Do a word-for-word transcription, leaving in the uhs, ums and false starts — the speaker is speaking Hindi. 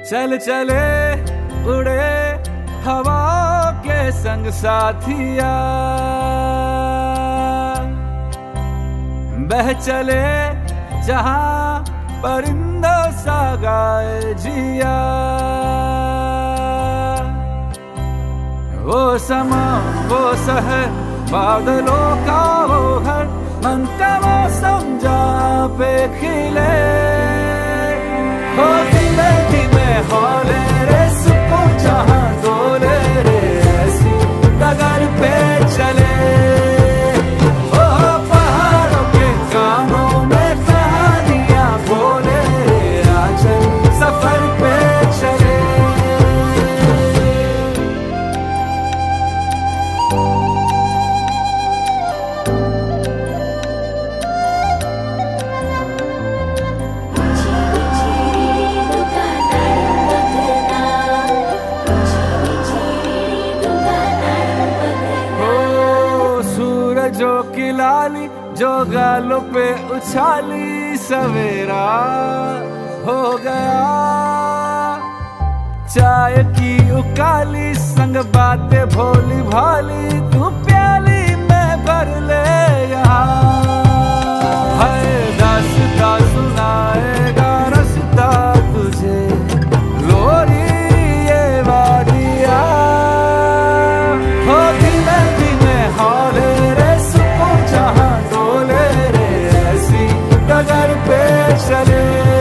चल चले उड़े हवा के संग साथिया, बह चले जहां परिंदों सा गाए जिया। वो समा वो सहर बादलों का वो हर मन का मौसम जहाँ पे खिले, हो धीमे धीमे हौले रे सुकून जहाँ डोले रे ऐसी डगर पे चले। ओ पहाड़ों के कानों में कहानियाँ बोले रे आचल सफर पे चले। जो की लाली जो गालों पे उछाली सवेरा हो गया, चाय की उकाली संग बातें भोली भाली तू प्याली में भर ले यहाँ। हर दास्ता सुनाएगा रास्ता तुझे लोरी ये वादिया, हो धीमे धीमे हौले जहाँ डोले रे ऐसी डगर पे चले।